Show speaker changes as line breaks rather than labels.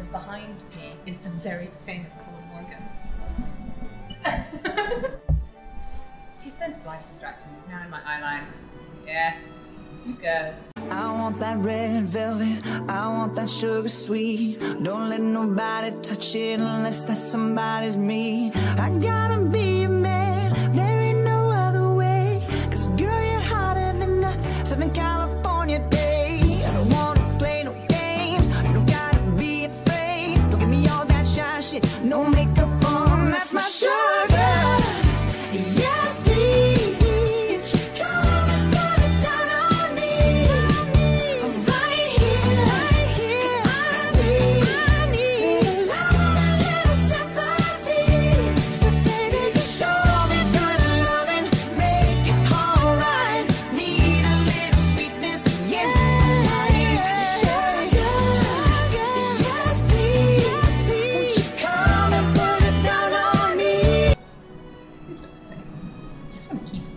behind me is the very famous Colin Morgan. He spends his life distracting me. He's now in my eyeline. Yeah, you go.
I want that red velvet, I want that sugar sweet. Don't let nobody touch it unless that somebody's me. I gotta be a man, there ain't no other way. Cause girl, you're hotter than a Southern California day. I don't wanna play no games, you don't gotta be afraid. Don't give me all that shy shit, no makeup on, that's my sugar. Yes, please. Come and put it down on me. Right here, 'cause I need a love, a little sympathy. So baby, just show me good loving, make it alright. Need a little sweetness, yeah, like sugar. Yes, please. Won't you come and put it down on me?
Just want to keep